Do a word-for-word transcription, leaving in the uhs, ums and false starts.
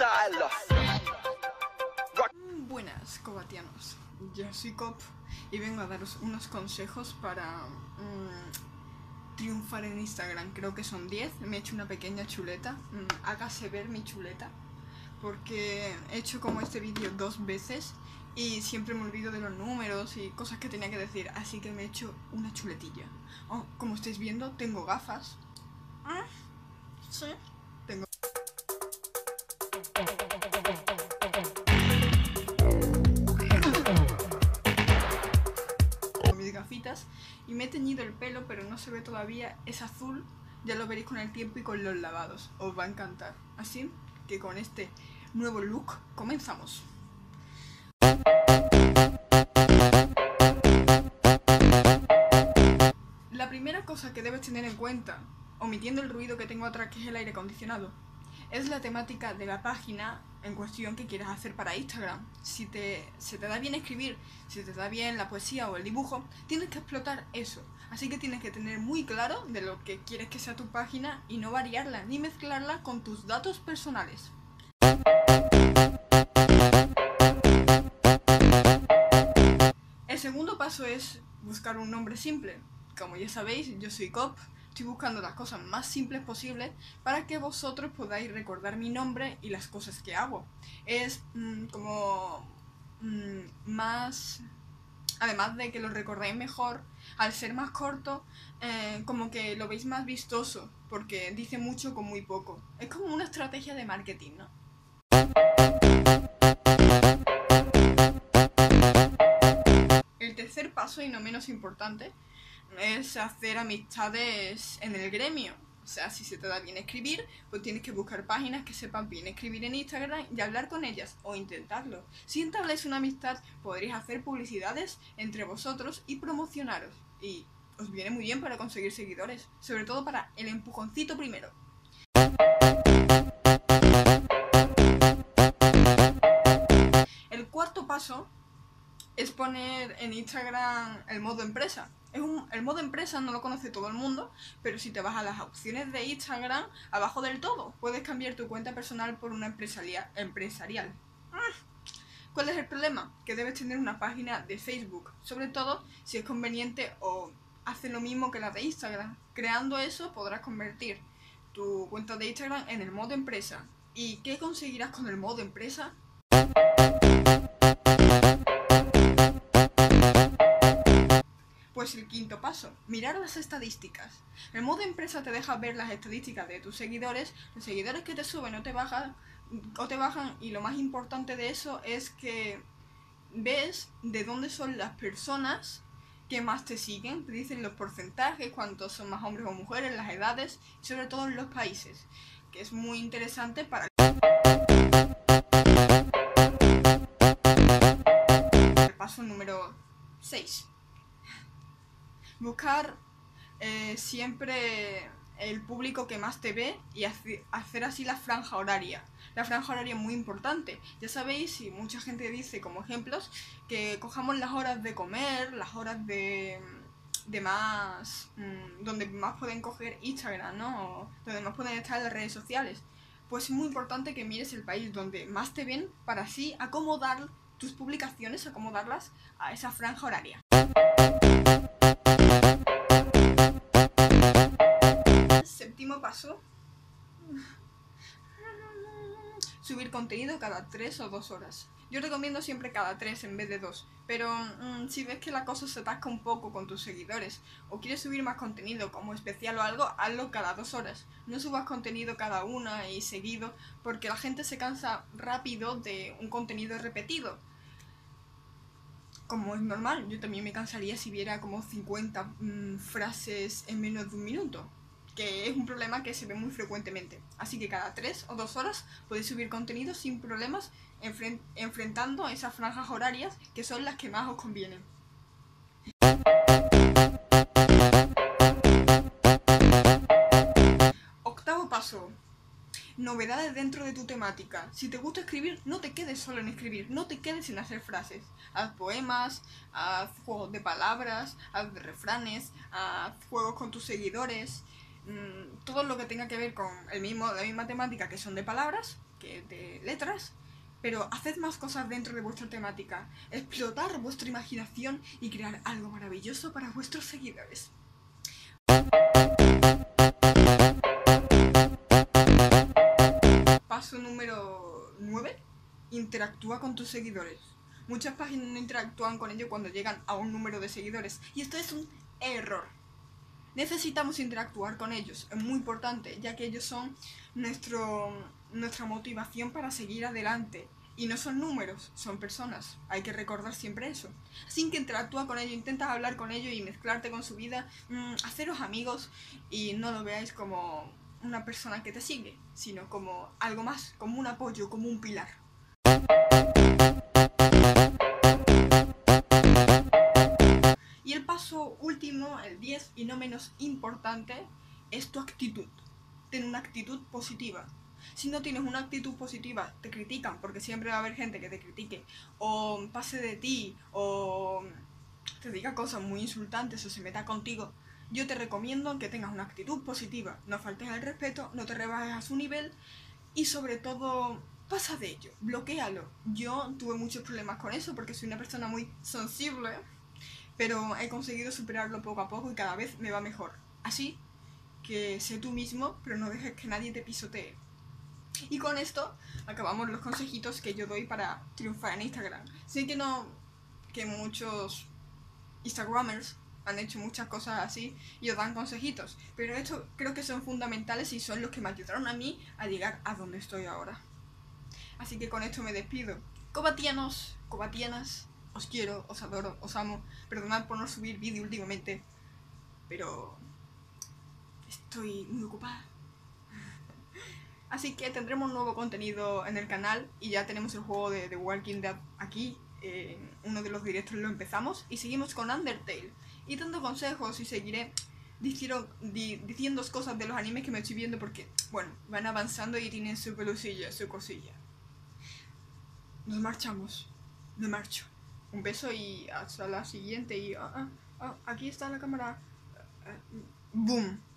style. Buenas, cobatianos. Yo soy Cop y vengo a daros unos consejos para mmm, triunfar en Instagram. Creo que son diez. Me he hecho una pequeña chuleta. Mmm, hágase ver mi chuleta. Porque he hecho como este vídeo dos veces y siempre me olvido de los números y cosas que tenía que decir. Así que me he hecho una chuletilla. Oh, como estáis viendo, tengo gafas. ¿Ah? Sí. Tengo... mis gafitas y me he teñido el pelo, pero no se ve todavía, es azul. Ya lo veréis con el tiempo y con los lavados. Os va a encantar. Así que con este nuevo look comenzamos. La primera cosa que debes tener en cuenta, omitiendo el ruido que tengo atrás, que es el aire acondicionado, es la temática de la página en cuestión que quieras hacer para Instagram. Si te, se te da bien escribir, si te da bien la poesía o el dibujo, tienes que explotar eso. Así que tienes que tener muy claro de lo que quieres que sea tu página y no variarla ni mezclarla con tus datos personales. El segundo paso es buscar un nombre simple. Como ya sabéis, yo soy Cop. Estoy buscando las cosas más simples posibles para que vosotros podáis recordar mi nombre y las cosas que hago. Es mmm, como mmm, más... Además de que lo recordáis mejor, al ser más corto, eh, como que lo veis más vistoso, porque dice mucho con muy poco. Es como una estrategia de marketing, ¿no? El tercer paso, y no menos importante, es hacer amistades en el gremio. O sea, si se te da bien escribir, pues tienes que buscar páginas que sepan bien escribir en Instagram y hablar con ellas, o intentarlo. Si entabláis una amistad, podréis hacer publicidades entre vosotros y promocionaros. Y os viene muy bien para conseguir seguidores, sobre todo para el empujoncito primero. El cuarto paso es poner en Instagram el modo empresa. Es un, el modo empresa no lo conoce todo el mundo, pero si te vas a las opciones de Instagram, abajo del todo, puedes cambiar tu cuenta personal por una empresarial. empresarial. ¿Cuál es el problema? Que debes tener una página de Facebook, sobre todo si es conveniente o hace lo mismo que la de Instagram. Creando eso podrás convertir tu cuenta de Instagram en el modo empresa. ¿Y qué conseguirás con el modo empresa? Pues el quinto paso, mirar las estadísticas. El modo empresa te deja ver las estadísticas de tus seguidores, los seguidores que te suben o te bajan, o te bajan y lo más importante de eso es que ves de dónde son las personas que más te siguen, te dicen los porcentajes, cuántos son más hombres o mujeres, las edades y sobre todo en los países, que es muy interesante para el paso número seis. Buscar eh, siempre el público que más te ve y hacer así la franja horaria. La franja horaria es muy importante. Ya sabéis, y mucha gente dice como ejemplos, que cojamos las horas de comer, las horas de, de más... Mmm, donde más pueden coger Instagram, ¿no? O donde más pueden estar en las redes sociales. Pues es muy importante que mires el país donde más te ven para así acomodar tus publicaciones, acomodarlas a esa franja horaria. Séptimo paso, subir contenido cada tres o dos horas. Yo recomiendo siempre cada tres en vez de dos, pero mmm, si ves que la cosa se atasca un poco con tus seguidores o quieres subir más contenido como especial o algo, hazlo cada dos horas. No subas contenido cada una y seguido, porque la gente se cansa rápido de un contenido repetido. Como es normal, yo también me cansaría si viera como cincuenta mmm, frases en menos de un minuto, que es un problema que se ve muy frecuentemente. Así que cada tres o dos horas podéis subir contenido sin problemas, enfrent enfrentando esas franjas horarias que son las que más os convienen. Octavo paso. Novedades dentro de tu temática. Si te gusta escribir, no te quedes solo en escribir, no te quedes en hacer frases. Haz poemas, haz juegos de palabras, haz refranes, haz juegos con tus seguidores. mmm, todo lo que tenga que ver con el mismo, la misma temática, que son de palabras, que de letras, pero haced más cosas dentro de vuestra temática, explotar vuestra imaginación y crear algo maravilloso para vuestros seguidores. Paso número nueve. Interactúa con tus seguidores. Muchas páginas no interactúan con ellos cuando llegan a un número de seguidores, y esto es un error. Necesitamos interactuar con ellos, es muy importante, ya que ellos son nuestro, nuestra motivación para seguir adelante. Y no son números, son personas. Hay que recordar siempre eso. Así que interactúa con ellos, intenta hablar con ellos y mezclarte con su vida, mmm, haceros amigos, y no lo veáis como una persona que te sigue, sino como algo más, como un apoyo, como un pilar. Y el paso último, el diez y no menos importante, es tu actitud. Ten una actitud positiva. Si no tienes una actitud positiva, te critican, porque siempre va a haber gente que te critique, o pase de ti, o te diga cosas muy insultantes, o se meta contigo. Yo te recomiendo que tengas una actitud positiva, no faltes al respeto, no te rebajes a su nivel, y sobre todo, pasa de ello, bloquéalo. Yo tuve muchos problemas con eso, porque soy una persona muy sensible, pero he conseguido superarlo poco a poco y cada vez me va mejor. Así que sé tú mismo, pero no dejes que nadie te pisotee. Y con esto acabamos los consejitos que yo doy para triunfar en Instagram. Sé que no, que muchos Instagramers han hecho muchas cosas así y os dan consejitos, pero estos creo que son fundamentales y son los que me ayudaron a mí a llegar a donde estoy ahora. Así que con esto me despido. Cobatianos, cobatianas, os quiero, os adoro, os amo. Perdonad por no subir vídeo últimamente, pero estoy muy ocupada. Así que tendremos nuevo contenido en el canal y ya tenemos el juego de The Walking Dead aquí. En uno de los directos lo empezamos y seguimos con Undertale. Y dando consejos y seguiré diciendo, di, diciendo cosas de los animes que me estoy viendo porque, bueno, van avanzando y tienen su pelusilla, su cosilla. Nos marchamos. Me marcho. Un beso y hasta la siguiente. Y ah, ah, ah, aquí está la cámara. Uh, uh, boom.